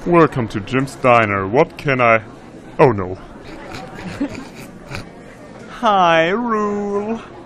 Welcome to Jim's Diner. What can I... Oh no. Hi, Rool.